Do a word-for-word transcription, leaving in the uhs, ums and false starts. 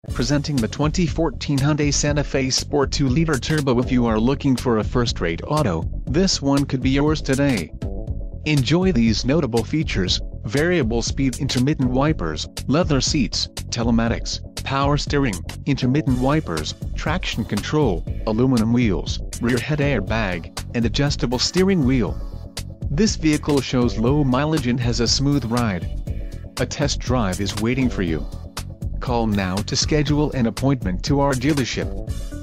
Presenting the twenty fourteen Hyundai Santa Fe Sport two liter Turbo. If you are looking for a first-rate auto, this one could be yours today. Enjoy these notable features: variable speed intermittent wipers, leather seats, telematics, power steering, intermittent wipers, traction control, aluminum wheels, rear head airbag, and adjustable steering wheel. This vehicle shows low mileage and has a smooth ride. A test drive is waiting for you. Call now to schedule an appointment to our dealership.